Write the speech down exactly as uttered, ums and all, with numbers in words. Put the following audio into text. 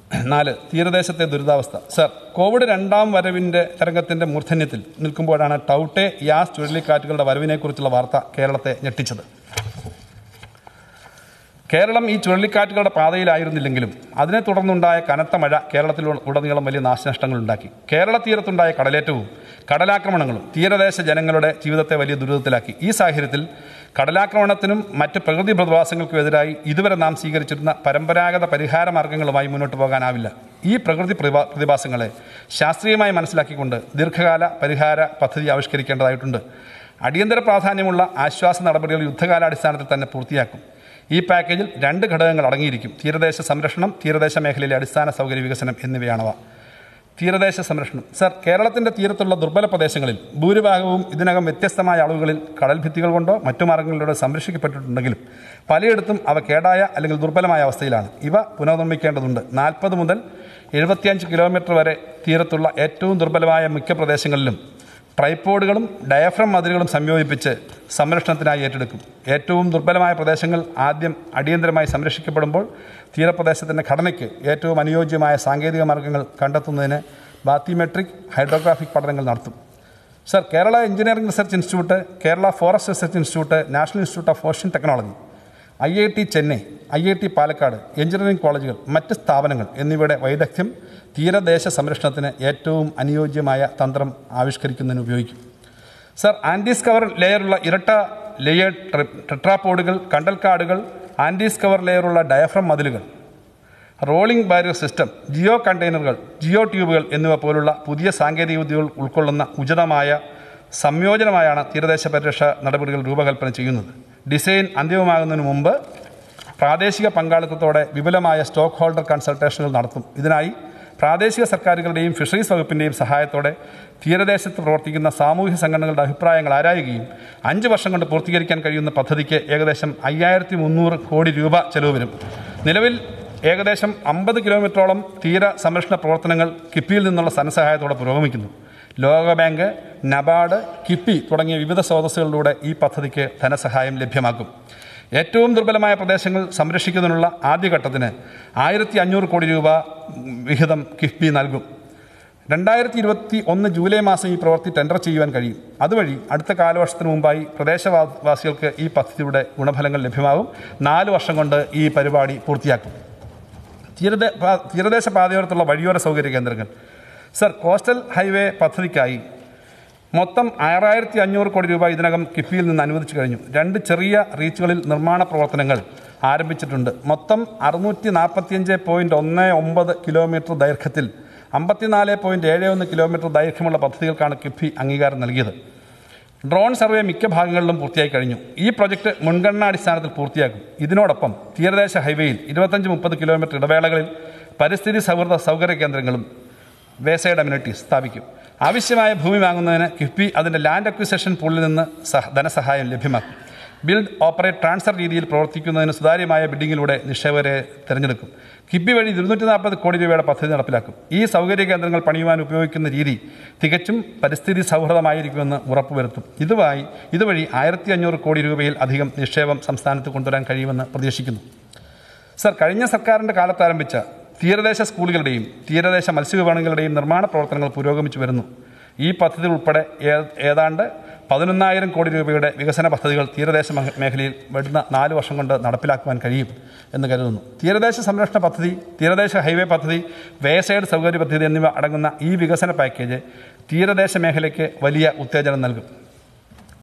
നാല്, തീരദേശത്തെ ദുരിതാവസ്ഥ. Sir, Covid രണ്ടാം വരവിൻ്റെ തരംഗത്തിൻ്റെ മൂർധന്യത്തിൽ നിൽക്കുമ്പോഴാണ് ടൗട്ടെ യാസ് ചുഴലിക്കാറ്റുകളുടെ വരവിനെക്കുറിച്ചുള്ള വാർത്ത കേരളത്തെ ഞെട്ടിച്ചത്. കേരളം ഈ ചുഴലിക്കാറ്റുകളുടെ പാതയിലായിരുന്നില്ലെങ്കിലും അതിനെ തുടർന്നുണ്ടായ കനത്ത മഴ കേരളത്തിൽ ഉടനീളം വലിയ നാശനഷ്ടങ്ങളുണ്ടാക്കി. കേരള തീരത്തുണ്ടായ കടലേറ്റവും കടലാക്രമണങ്ങളും തീരദേശ ജനങ്ങളുടെ ജീവിതത്തെ വലിയ ദുരിതത്തിലാക്കി. ഈ സാഹചര്യത്തിൽ കടലാക്രമണത്തിനും മറ്റ് പ്രകൃതി പ്രതിഭാസങ്ങൾക്കും എതിരായി ഇതുവരെ നാം സ്വീകരിച്ചിരുന്ന പരമ്പരാഗത പരിഹാര മാർഗങ്ങളുമായി മുന്നോട്ട് പോകാനാവില്ല. ഈ പ്രകൃതി പ്രതിഭാസങ്ങളെ ശാസ്ത്രീയമായി മനസ്സിലാക്കിക്കൊണ്ട് ദീർഘകാല പരിഹാര പദ്ധതി ആവിഷ്കരിക്കേണ്ടതായിട്ടുണ്ട്. അടിയന്തര പ്രാധാന്യമുള്ള ആശ്വാസ നടപടികൾ യുദ്ധകാലാടിസ്ഥാനത്തിൽ തന്നെ പൂർത്തിയാക്കും. ഈ പാക്കേജിൽ രണ്ട് ഘടകങ്ങൾ അടങ്ങിയിരിക്കും: തീരദേശ സംരക്ഷണം, തീരദേശ മേഖലയിലെ അടിസ്ഥാന സൗകര്യ വികസനം എന്നിവയാണവ. തീരദേശ സംരക്ഷണം. സർ, കേരളത്തിൻ്റെ തീരത്തുള്ള ദുർബല പ്രദേശങ്ങളിൽ ഭൂരിഭാഗവും ഇതിനകം വ്യത്യസ്തമായ അളവുകളിൽ കടൽ ഭിത്തികൾ കൊണ്ടോ മറ്റു മാർഗങ്ങളിലൂടെ സംരക്ഷിക്കപ്പെട്ടിട്ടുണ്ടെങ്കിലും പലയിടത്തും അവ കേടായ അല്ലെങ്കിൽ ദുർബലമായ അവസ്ഥയിലാണ്. ഇവ പുനർനിർമ്മിക്കേണ്ടതുണ്ട്. നാൽപ്പത് മുതൽ എഴുപത്തിയഞ്ച് കിലോമീറ്റർ വരെ തീരത്തുള്ള ഏറ്റവും ദുർബലമായ മിക്ക പ്രദേശങ്ങളിലും ട്രൈപ്പോഡുകളും ഡയഫ്രം മതിലുകളും സംയോജിപ്പിച്ച് സംരക്ഷണത്തിനായി ഏറ്റെടുക്കും. ഏറ്റവും ദുർബലമായ പ്രദേശങ്ങൾ ആദ്യം അടിയന്തരമായി സംരക്ഷിക്കപ്പെടുമ്പോൾ തീരപ്രദേശത്തിൻ്റെ ഘടനയ്ക്ക് ഏറ്റവും അനുയോജ്യമായ സാങ്കേതിക മാർഗ്ഗങ്ങൾ കണ്ടെത്തുന്നതിന് ബാത്തിമെട്രിക് ഹൈഡ്രോഗ്രാഫിക് പഠനങ്ങൾ നടത്തും. Sir, Kerala engineering research institute, Kerala forest research institute, national institute of ocean technology, I I T Chennai, I I T Palakkad, engineering കോളേജുകൾ, മറ്റ് സ്ഥാപനങ്ങൾ എന്നിവയുടെ വൈദഗ്ധ്യം തീരദേശ സംരക്ഷണത്തിന് ഏറ്റവും അനുയോജ്യമായ തന്ത്രം ആവിഷ്കരിക്കുന്നതിന് ഉപയോഗിക്കും. സർ, ആൻറ്റീസ് കവർ ലെയറുള്ള ഇരട്ട ലെയർ ടെട്രാപോഡുകൾ, കണ്ടൽക്കാടുകൾ, ആൻറ്റീസ് കവർ ലെയറുള്ള ഡയഫ്രം മതിലുകൾ, റോളിംഗ് ബാരിയർ സിസ്റ്റം, ജിയോ കണ്ടെയ്നറുകൾ, ജിയോ ട്യൂബുകൾ എന്നിവ പോലുള്ള പുതിയ സാങ്കേതിക വിദ്യകൾ ഉൾക്കൊള്ളുന്ന ഉചിതമായ സംയോജനമായാണ് തീരദേശ പരിരക്ഷ നടപടികൾ രൂപകൽപ്പന ചെയ്യുന്നത്. ഡിസൈൻ അന്തിമമാകുന്നതിന് മുമ്പ് പ്രാദേശിക പങ്കാളിത്തത്തോടെ വിപുലമായ സ്റ്റോക്ക് ഹോൾഡർ കൺസൾട്ടേഷനുകൾ നടത്തും. ഇതിനായി പ്രാദേശിക സർക്കാരുകളുടെയും ഫിഷറീസ് വകുപ്പിൻ്റെയും സഹായത്തോടെ തീരദേശത്ത് പ്രവർത്തിക്കുന്ന സാമൂഹ്യ സംഘടനകളുടെ അഭിപ്രായങ്ങൾ ആരായുകയും അഞ്ച് വർഷം കൊണ്ട് പൂർത്തീകരിക്കാൻ കഴിയുന്ന പദ്ധതിക്ക് ഏകദേശം അയ്യായിരത്തി മുന്നൂറ് കോടി രൂപ ചെലവ് വരും. നിലവിൽ ഏകദേശം അമ്പത് കിലോമീറ്ററോളം തീര സംരക്ഷണ പ്രവർത്തനങ്ങൾ കിഫ്ബിയിൽ നിന്നുള്ള ധനസഹായത്തോടെ പുരോഗമിക്കുന്നു. ലോകബാങ്ക്, നബാർഡ്, കിഫ്ബി തുടങ്ങിയ വിവിധ സ്രോതസ്സുകളിലൂടെ ഈ പദ്ധതിക്ക് ധനസഹായം ലഭ്യമാക്കും. ഏറ്റവും ദുർബലമായ പ്രദേശങ്ങൾ സംരക്ഷിക്കുന്നതിനുള്ള ആദ്യഘട്ടത്തിന് ആയിരത്തി അഞ്ഞൂറ് കോടി രൂപ വിഹിതം കിഫ്ബി നൽകും. രണ്ടായിരത്തി ഇരുപത്തി ഒന്ന് ജൂലൈ മാസം ഈ പ്രവൃത്തി ടെൻഡർ ചെയ്യുവാൻ കഴിയും. അതുവഴി അടുത്ത കാലവർഷത്തിന് മുമ്പായി പ്രദേശവാസികൾക്ക് ഈ പദ്ധതിയുടെ ഗുണഫലങ്ങൾ ലഭ്യമാകും. നാല് വർഷം കൊണ്ട് ഈ പരിപാടി പൂർത്തിയാക്കും. തീരദേ തീരദേശ പാതയോരത്തുള്ള വഴിയോര സൗകര്യ കേന്ദ്രങ്ങൾ. സർ, കോസ്റ്റൽ ഹൈവേ പദ്ധതിക്കായി മൊത്തം ആറായിരത്തി അഞ്ഞൂറ് കോടി രൂപ ഇതിനകം കിഫ്ബിയിൽ നിന്ന് അനുവദിച്ചു കഴിഞ്ഞു. രണ്ട് ചെറിയ റീച്ചുകളിൽ നിർമ്മാണ പ്രവർത്തനങ്ങൾ ആരംഭിച്ചിട്ടുണ്ട്. മൊത്തം അറുന്നൂറ്റി നാൽപ്പത്തിയഞ്ച് പോയിൻറ്റ് ഒന്ന് ഒമ്പത് കിലോമീറ്റർ ദൈർഘ്യത്തിൽ അമ്പത്തിനാല് പോയിൻറ്റ് ഏഴ് ഒന്ന് കിലോമീറ്റർ ദൈർഘ്യമുള്ള പദ്ധതികൾക്കാണ് കിഫ്ബി അംഗീകാരം നൽകിയത്. ഡ്രോൺ സർവേ മിക്ക ഭാഗങ്ങളിലും പൂർത്തിയായി കഴിഞ്ഞു. ഈ പ്രൊജക്ട് മുൻഗണനാടിസ്ഥാനത്തിൽ പൂർത്തിയാക്കും. ഇതിനോടൊപ്പം തീരദേശ ഹൈവേയിൽ ഇരുപത്തഞ്ച് മുപ്പത് കിലോമീറ്റർ ഇടവേളകളിൽ പരിസ്ഥിതി സൗഹൃദ സൗകര്യ കേന്ദ്രങ്ങളും വേസൈഡ് അമ്യൂണിറ്റീസ് സ്ഥാപിക്കും. ആവശ്യമായ ഭൂമി വാങ്ങുന്നതിന് കിഫ്ബി അതിൻ്റെ ലാൻഡ് അക്വിസിഷൻ പൂളിൽ നിന്ന് ധനസഹായം ലഭ്യമാക്കും. ബിൽഡ്, ഓപ്പറേറ്റ്, ട്രാൻസ്ഫർ രീതിയിൽ പ്രവർത്തിക്കുന്നതിന് സുതാര്യമായ ബിഡിങ്ങിലൂടെ നിക്ഷേപകരെ തിരഞ്ഞെടുക്കും. കിഫ്ബി വഴി ഇരുന്നൂറ്റി നാൽപ്പത് കോടി രൂപയുടെ പദ്ധതി നടപ്പിലാക്കും. ഈ സൗകര്യ കേന്ദ്രങ്ങൾ പണിയുവാൻ ഉപയോഗിക്കുന്ന രീതി തികച്ചും പരിസ്ഥിതി സൗഹൃദമായിരിക്കുമെന്ന് ഉറപ്പുവരുത്തും. ഇതുമായി ഇതുവഴി ആയിരത്തി അഞ്ഞൂറ് കോടി രൂപയിൽ അധികം നിക്ഷേപം സംസ്ഥാനത്ത് കൊണ്ടുവരാൻ കഴിയുമെന്ന് പ്രതീക്ഷിക്കുന്നു. സർ, കഴിഞ്ഞ സർക്കാരിൻ്റെ കാലത്ത് ആരംഭിച്ച തീരദേശ സ്കൂളുകളുടെയും തീരദേശ മത്സ്യവിപണികളുടെയും നിർമ്മാണ പ്രവർത്തനങ്ങൾ പുരോഗമിച്ചു വരുന്നു. ഈ പദ്ധതി ഉൾപ്പെടെ ഏതാണ്ട് പതിനൊന്നായിരം കോടി രൂപയുടെ വികസന പദ്ധതികൾ തീരദേശ മേഖലയിൽ വരുന്ന നാല് വർഷം കൊണ്ട് നടപ്പിലാക്കുവാൻ കഴിയും എന്ന് കരുതുന്നു. തീരദേശ സംരക്ഷണ പദ്ധതി, തീരദേശ ഹൈവേ പദ്ധതി, വേസൈഡ് സൗകര്യ പദ്ധതി എന്നിവ അടങ്ങുന്ന ഈ വികസന പാക്കേജ് തീരദേശ മേഖലയ്ക്ക് വലിയ ഉത്തേജനം നൽകും.